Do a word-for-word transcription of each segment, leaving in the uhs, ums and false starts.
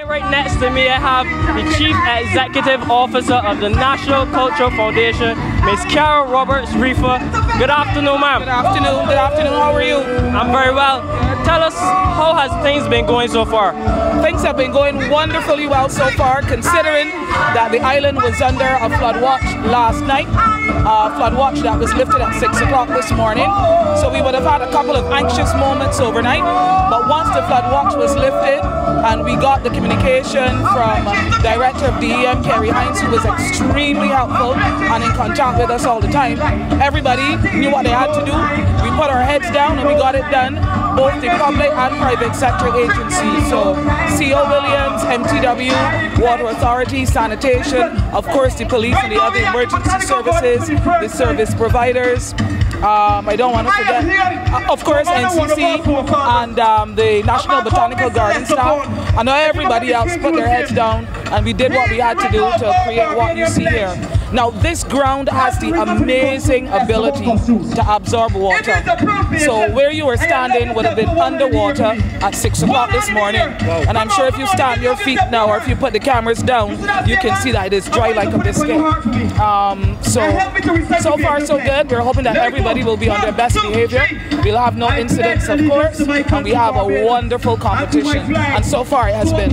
right next to me, I have the Chief Executive Officer of the National Cultural Foundation, Miz Carol Roberts-Reifer. Good afternoon, ma'am. Good afternoon. Good afternoon. How are you? I'm very well. Tell us, how has things been going so far? Things have been going wonderfully well so far, considering that the island was under a flood watch last night. Uh, flood watch that was lifted at six o'clock this morning. So we would have had a couple of anxious moments overnight. But once the flood watch was lifted and we got the communication from Director of D E M, Kerry Hines, who was extremely helpful and in contact with us all the time, everybody knew what they had to do. We put our heads down and we got it done, both the public and private sector agencies. So C O Williams, M T W, Water Authority, Sanitation, of course the police and the other emergency services, the service providers. Um, I don't want to forget, uh, of course, N C C and um, the National Botanical Garden staff. I know everybody else put their heads down and we did what we had to do to create what you see here. Now, this ground has the amazing ability to absorb water. So where you were standing would have been underwater at six o'clock this morning. And I'm sure if you stand your feet now or if you put the cameras down, you can see that it is dry like a biscuit. Um, so, so far so good. We're hoping that everybody will be on their best behavior. We'll have no incidents, of course, and we have a wonderful competition. And so far it has been.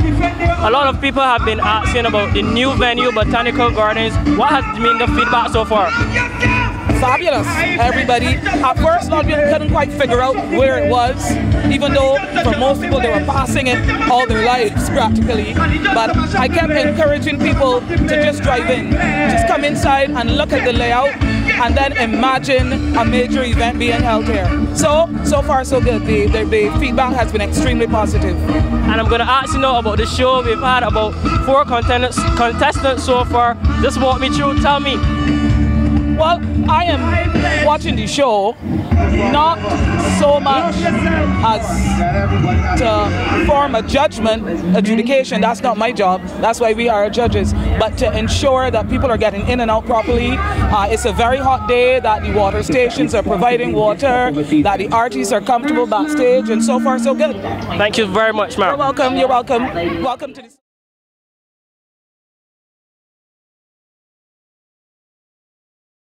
A lot of people have been asking about the new venue, Botanical Gardens. What has been the feedback so far? Fabulous. Everybody, at first, a lot of people couldn't quite figure out where it was, even though for most people they were passing it all their lives practically. But I kept encouraging people to just drive in, just come inside and look at the layout and then imagine a major event being held here. So, so far so good. The, the, the feedback has been extremely positive. And I'm going to ask you now about the show. We've had about four contestants, contestants so far. Just walk me through, tell me. Well, I am watching the show not so much as to form a judgment, adjudication. That's not my job. That's why we are judges. But to ensure that people are getting in and out properly. Uh, it's a very hot day, that the water stations are providing water, that the artists are comfortable backstage, and so far so good. Thank you very much, ma'am. You're welcome. You're welcome. Welcome to the